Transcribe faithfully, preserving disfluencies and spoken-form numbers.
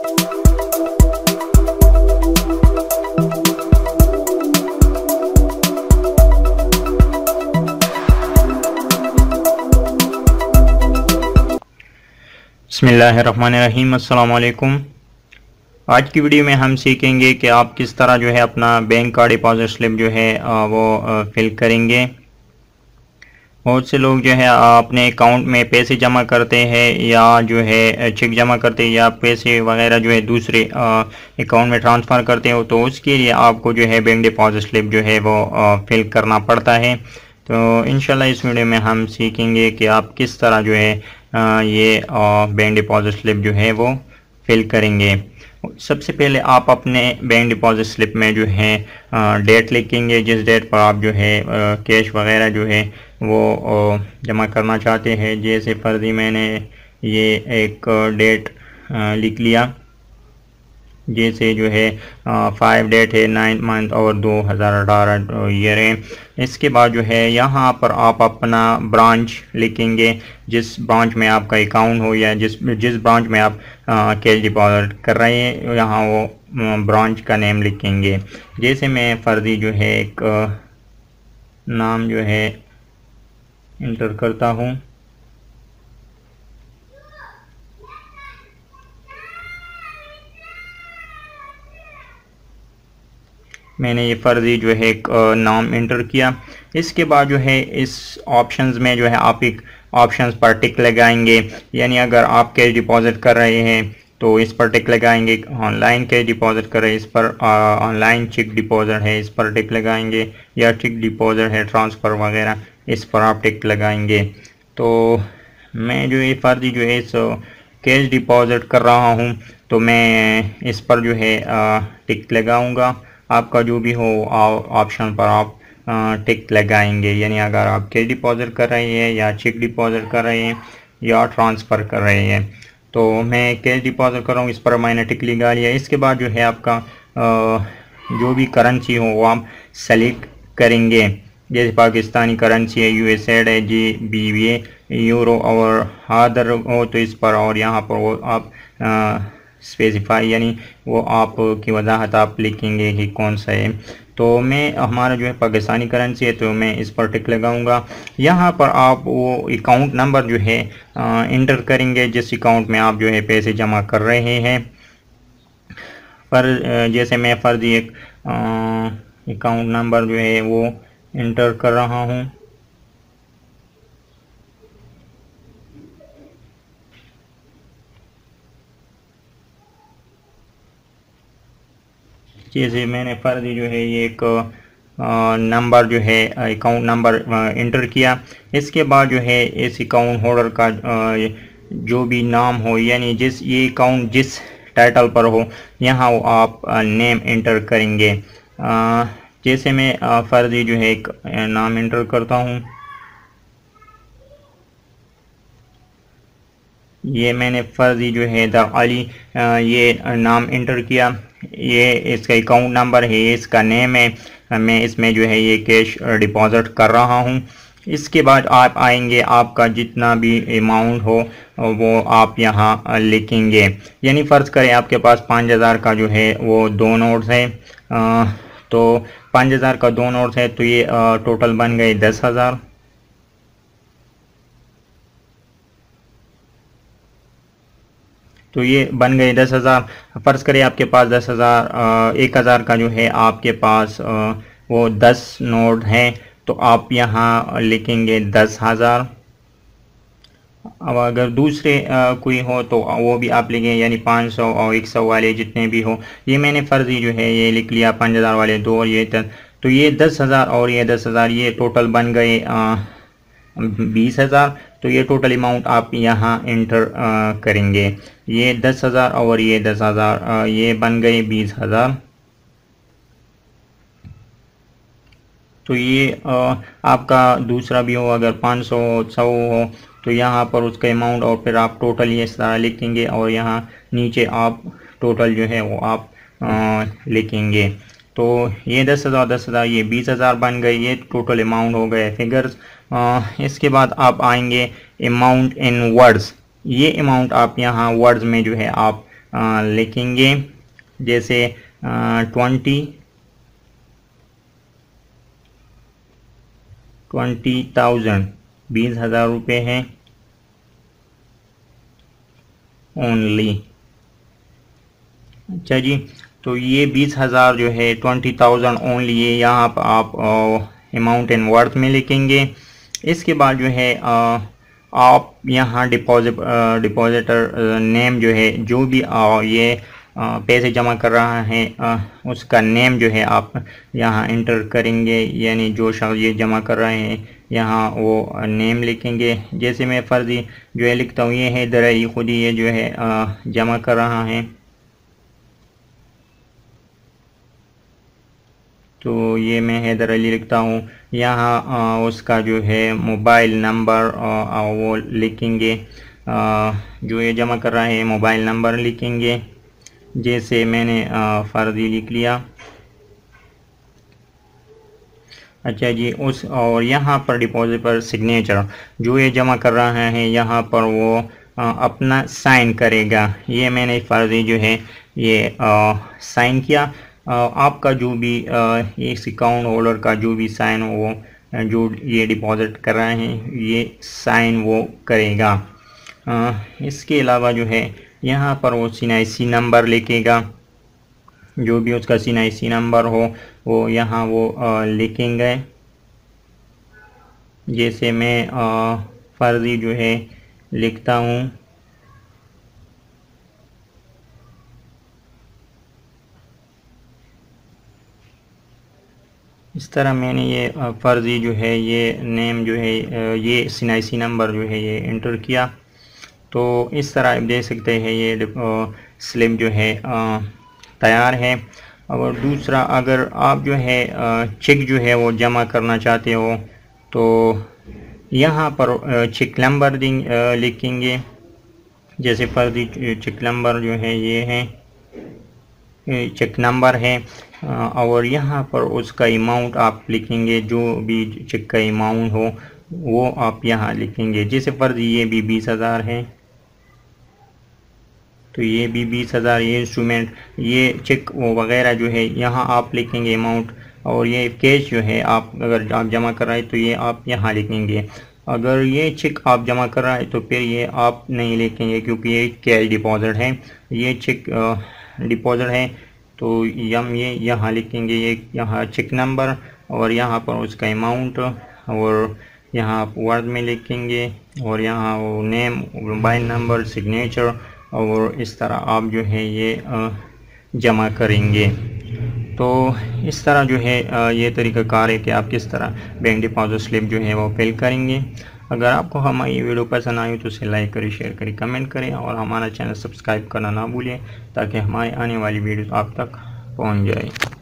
बिस्मिल्लाहिर्रहमानिर्रहीम, अस्सलाम वालेकुम। आज की वीडियो में हम सीखेंगे कि आप किस तरह जो है अपना बैंक का डिपॉजिट स्लिप जो है वो फिल करेंगे। बहुत से लोग जो है अपने अकाउंट में पैसे जमा करते हैं या जो है चेक जमा करते हैं या पैसे वगैरह जो है दूसरे अकाउंट में ट्रांसफ़र करते हो, तो उसके लिए आपको जो है बैंक डिपॉजिट स्लिप जो है वो फिल करना पड़ता है। तो इंशाल्लाह इस वीडियो में हम सीखेंगे कि आप किस तरह जो है ये बैंक डिपॉजिट स्लिप जो है वो फिल करेंगे। सबसे पहले आप अपने बैंक डिपॉजिट स्लिप में जो है डेट लिखेंगे, जिस डेट पर आप जो है कैश वगैरह जो है वो जमा करना चाहते हैं। जैसे फर्जी मैंने ये एक डेट लिख लिया, जैसे जो है फाइव डेट है, नाइन मंथ और दो हज़ार अठारह ईयर है। इसके बाद जो है यहाँ पर आप अपना ब्रांच लिखेंगे, जिस ब्रांच में आपका अकाउंट हो या जिस जिस ब्रांच में आप कैश डिपॉजिट कर रहे हैं, यहाँ वो ब्रांच का नेम लिखेंगे। जैसे मैं फर्जी जो है एक नाम जो है इंटर करता हूँ। मैंने ये फर्जी जो है एक नाम इंटर किया। इसके बाद जो है इस ऑप्शंस में जो है आप एक ऑप्शंस पर टिक लगाएंगे, यानी अगर आप कैश डिपॉजिट कर रहे हैं तो इस पर टिक लगाएंगे। ऑनलाइन कैश डिपॉजिट कर रहे हैं, इस पर ऑनलाइन चेक डिपॉजिट है, इस पर टिक लगाएंगे, या चेक डिपॉजिट है ट्रांसफ़र वगैरह, इस पर आप टिक लगाएंगे। तो मैं जो ये फर्जी जो है इस कैश डिपॉजिट कर रहा हूँ, तो मैं इस पर जो है टिक लगाऊंगा। आपका जो भी हो ऑप्शन पर आप टिक लगाएंगे, यानी अगर आप कैश डिपॉजिट कर रहे हैं या चेक डिपॉजिट कर रहे हैं या ट्रांसफ़र कर रहे हैं। तो मैं कैश डिपॉजिट कर रहा हूँ, इस पर मैंने टिक लगा लिया। इसके बाद जो है आपका जो भी करेंसी हो वो आप सेलेक्ट करेंगे। जैसे पाकिस्तानी करेंसी है, यूएसएड है, G B V A, euro और अदर हो तो इस पर, और यहाँ पर वो आप स्पेसिफाई यानी वो आप की वजाहत आप लिखेंगे कि कौन सा है। तो मैं हमारा जो है पाकिस्तानी करेंसी है, तो मैं इस पर टिक लगाऊंगा। यहाँ पर आप वो अकाउंट नंबर जो है इंटर करेंगे, जिस अकाउंट में आप जो है पैसे जमा कर रहे हैं। पर जैसे मैं फर्जी एक अकाउंट नंबर जो है वो इंटर कर रहा हूँ। जैसे मैंने फर्जी जो है ये एक नंबर जो है अकाउंट नंबर इंटर किया। इसके बाद जो है इस अकाउंट होल्डर का आ, जो भी नाम हो, यानी जिस ये अकाउंट जिस टाइटल पर हो, यहाँ वो आप नेम इंटर करेंगे। आ, जैसे मैं आ, फर्जी जो है एक नाम इंटर करता हूँ। ये मैंने फर्जी जो है द अली ये नाम इंटर किया। ये इसका अकाउंट नंबर है, इसका नेम है। मैं इसमें जो है ये कैश डिपॉजिट कर रहा हूँ। इसके बाद आप आएंगे, आपका जितना भी अमाउंट हो वो आप यहाँ लिखेंगे। यानी फ़र्ज़ करें आपके पास पाँच हज़ार का जो है वो दो नोट्स है, आ, तो पाँच हज़ार का दो नोट्स है, तो ये आ, टोटल बन गए दस हज़ार। तो ये बन गए दस हज़ार। फ़र्ज़ करें आपके पास दस हज़ार एक हज़ार का जो है आपके पास आ, वो दस नोट हैं, तो आप यहाँ लिखेंगे दस हज़ार। अब अगर दूसरे आ, कोई हो तो वो भी आप लिखें, यानी पाँच सौ और एक सौ वाले जितने भी हो। ये मैंने फ़र्जी जो है ये लिख लिया, पाँच हज़ार वाले दो और ये दस, तो ये दस हज़ार और ये दस हज़ार, ये टोटल बन गए बीस हज़ार। तो ये टोटल अमाउंट आप यहाँ इंटर करेंगे। ये दस हज़ार और ये दस हज़ार, ये बन गए बीस हज़ार। तो ये आ, आपका दूसरा भी हो, अगर पाँच सौ सौ हो तो यहाँ पर उसका अमाउंट और फिर आप टोटल ये सारा लिखेंगे, और यहाँ नीचे आप टोटल जो है वो आप आ, लिखेंगे। तो ये दस हज़ार दस हज़ार ये बीस हज़ार बन गए, ये टोटल अमाउंट हो गए फिगर्स। इसके बाद आप आएंगे अमाउंट इन वर्ड्स। ये अमाउंट आप यहाँ वर्ड्स में जो है आप लिखेंगे। जैसे ट्वेंटी ट्वेंटी थाउजेंड बीस हज़ार रुपये है ओनली। अच्छा जी, तो ये बीस हज़ार जो है ट्वेंटी थाउजेंड ओनली, ये यहाँ पर आप अमाउंट इन वर्थ में लिखेंगे। इसके बाद जो है आ, आप यहाँ डिपॉजिट डिपॉजिटर नेम जो है, जो भी आ, ये आ, पैसे जमा कर रहा है आ, उसका नेम जो है आप यहाँ इंटर करेंगे, यानी जो शख्स ये जमा कर रहे हैं यहाँ वो नेम लिखेंगे। जैसे मैं फर्जी जो है लिखता हूँ, ये है दराई खुद ही ये जो है आ, जमा कर रहा है, तो ये मैं हैदर अली लिखता हूँ। यहाँ उसका जो है मोबाइल नंबर वो लिखेंगे, आ, जो ये जमा कर रहा है मोबाइल नंबर लिखेंगे। जैसे मैंने फर्जी लिख लिया। अच्छा जी, उस और यहाँ पर डिपॉजिट पर सिग्नेचर, जो ये जमा कर रहा है यहाँ पर वो आ, अपना साइन करेगा। ये मैंने फर्जी जो है ये साइन किया। आ, आपका जो भी इस अकाउंट होल्डर का जो भी साइन हो, वो जो ये डिपॉजिट कर रहे हैं ये साइन वो करेगा। आ, इसके अलावा जो है यहाँ पर वो सीनाइसी नंबर लिखेगा, जो भी उसका सीनाइसी नंबर हो वो यहाँ वो आ, लिखेंगे। जैसे मैं आ, फर्जी जो है लिखता हूँ, इस तरह मैंने ये फर्जी जो है ये नेम जो है ये सीनाइसी नंबर जो है ये इंटर किया। तो इस तरह आप देख सकते हैं ये स्लिप जो है तैयार है। और दूसरा, अगर आप जो है चेक जो है वो जमा करना चाहते हो तो यहाँ पर चेक नंबर लिखेंगे। जैसे फर्जी चेक नंबर जो है ये है, चेक नंबर है, और यहाँ पर उसका अमाउंट आप लिखेंगे, जो भी चेक का अमाउंट हो वो आप यहाँ लिखेंगे। जैसे फर्जी ये भी बीस हज़ार है, तो ये भी बीस हज़ार, ये इंस्ट्रूमेंट, ये चेक वो वगैरह जो है यहाँ आप लिखेंगे अमाउंट। और ये कैश जो है आप अगर आप जमा कर रहे हैं तो ये आप यहाँ लिखेंगे। अगर ये चेक आप जमा कर रहा है तो फिर ये आप नहीं लिखेंगे, क्योंकि ये कैश डिपॉजिट है, ये चेक डिपॉजिट है। तो हम ये यहाँ लिखेंगे, ये यहाँ चेक नंबर और यहाँ पर उसका अमाउंट, और यहाँ आप वर्ड में लिखेंगे, और यहाँ वो नेम, मोबाइल नंबर, सिग्नेचर, और इस तरह आप जो है ये जमा करेंगे। तो इस तरह जो है ये तरीक़ाकार है कि आप किस तरह बैंक डिपॉजिट स्लिप जो है वो फिल करेंगे। अगर आपको हमारी वीडियो पसंद आई तो उसे लाइक करें, शेयर करें, कमेंट करें, और हमारा चैनल सब्सक्राइब करना ना भूलें ताकि हमारी आने वाली वीडियो आप तक पहुंच जाए।